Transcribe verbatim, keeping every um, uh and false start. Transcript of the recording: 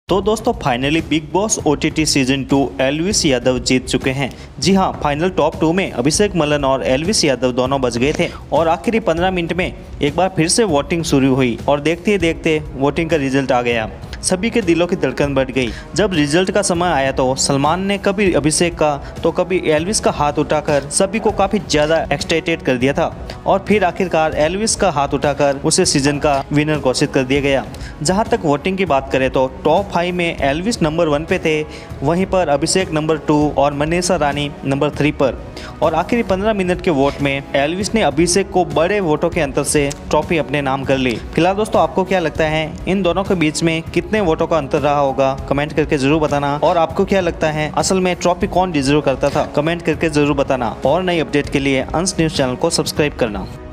तो दोस्तों finally Bigg Boss OTT season two Elvish Yadav जीत चुके हैं। जी हां, फाइनल टॉप टू में अभिषेक मलन और एल्विस यादव दोनों बच गए थे और आखिरी पंद्रह मिनट में एक बार फिर से वोटिंग शुरू हुई और देखते ही देखते वोटिंग का रिजल्ट आ गया। सभी के दिलों की धड़कन बढ़ गई। जब रिजल्ट का समय आया तो सलमान ने कभी अभिषेक का तो कभी एल्विस का हाथ उठाकर सभी को काफ़ी ज़्यादा एक्साइटेड कर दिया था और फिर आखिरकार एल्विस का हाथ उठाकर उसे सीजन का विनर घोषित कर दिया गया। जहां तक वोटिंग की बात करें तो टॉप फाइव में एल्विस नंबर वन पे थे, वहीं पर अभिषेक नंबर टू और मनीषा रानी नंबर थ्री पर। और आखिरी पंद्रह मिनट के वोट में एल्विस ने अभिषेक को बड़े वोटों के अंतर से ट्रॉफी अपने नाम कर ली। फिलहाल दोस्तों आपको क्या लगता है इन दोनों के बीच में कितने वोटों का अंतर रहा होगा, कमेंट करके जरूर बताना। और आपको क्या लगता है असल में ट्रॉफी कौन डिजर्व करता था, कमेंट करके जरूर बताना। और नई अपडेट के लिए अंश न्यूज चैनल को सब्सक्राइब करना।